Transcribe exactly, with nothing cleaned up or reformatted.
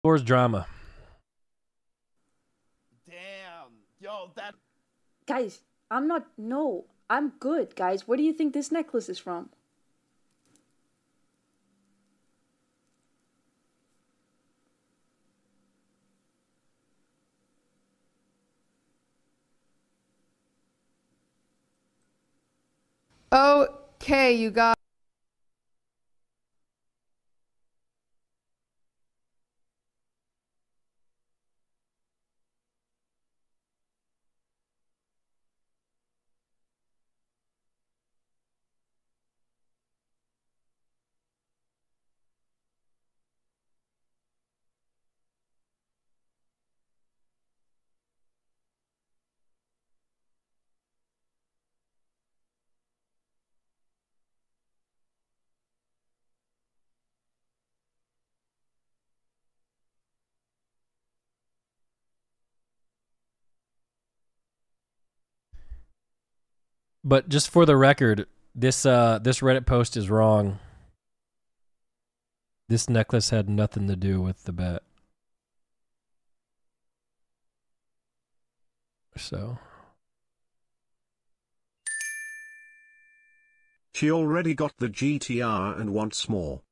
Floor's drama. Damn. Yo, that. Guys, I'm not. No, I'm good, guys. Where do you think this necklace is from? Okay, you guys. But just for the record, this uh this Reddit post is wrong. This necklace had nothing to do with the bet. So She already got the G T R and wants more.